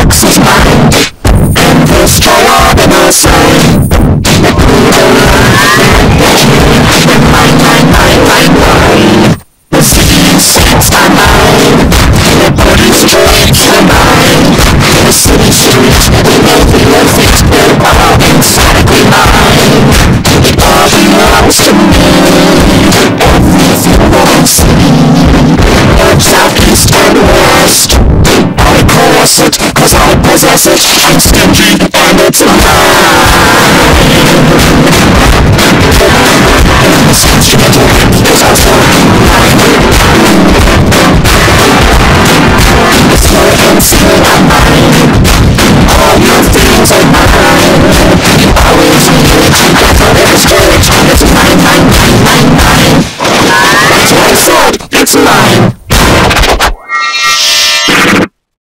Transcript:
looks is mine, and this diagonal sign. The poodle line, mine. The seats are mine, the body streets are mine. The city streets, the wealthy things built all emphatically mine. It all belongs to me, everything that I see. North, south, east, and west, I caress it, cause I possess it. I'm stingy, and it's mine. The sentimental is